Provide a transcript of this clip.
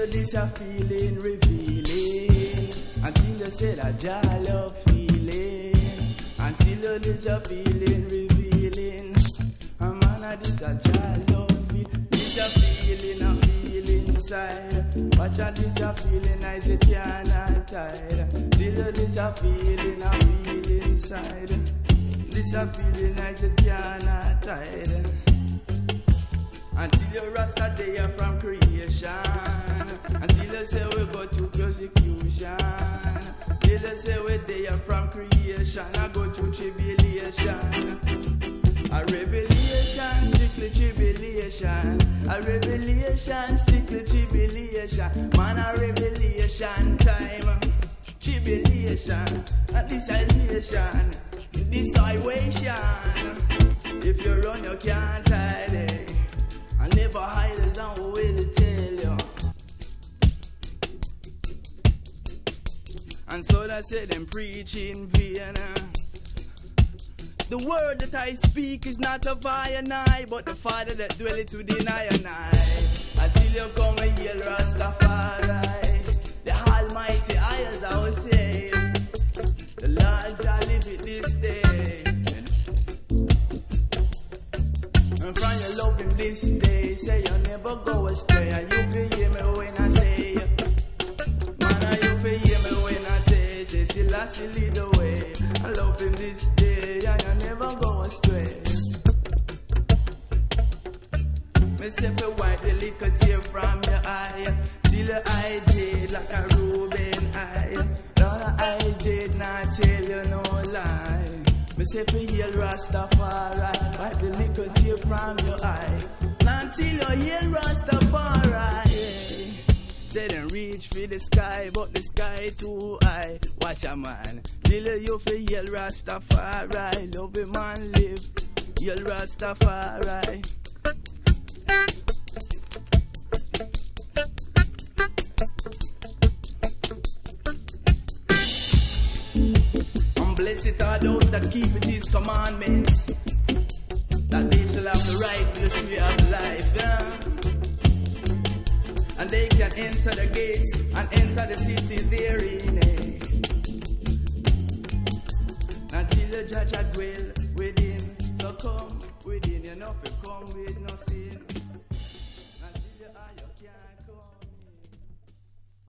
this a feeling revealing, until you say that Jah love feeling, until you this a feeling revealing, a man this a Jah love feel, this a feeling inside, watch out this a feeling I say can't hide, till you this a feeling inside, this a feeling I say can't hide. Until you rasta day from creation, until you say we go to persecution, till you say we day from creation, I go to tribulation. A revelation, strictly tribulation. A revelation, strictly tribulation. Man, a revelation time. Tribulation, and this salvation, this salvation. If you run, you can't hide it. I never hide as I will tell you. And so they say them preach in vain. The word that I speak is not of I and I, but the Father that dwelleth within I and I. Until you come and heal Rastafari, the Almighty I, as I will say, the Lord shall live it this day. And from your love him this day, say you never go astray. And you feel hear me when I say, man, you feel hear me when I say Selassie lead the way. I love him this day, and you never go astray. Me say fi wipe the little tear from your eye, till your eye jade like a Reuben eye. Now the eye jade not tell you no lie. Me say fi heal Rastafari, wipe the little tear from your eye. Not till you heal Rastafari. Yeah. Say them reach for the sky, but the sky too high. Watch a man, till you fi heal Rastafari. Love him and live, heal Rastafari. Blessed are those that keep his commandments, that they shall have the right to the tree of life, yeah? And they can enter the gates and enter the city therein, eh? Until the judge dwell within, so come within.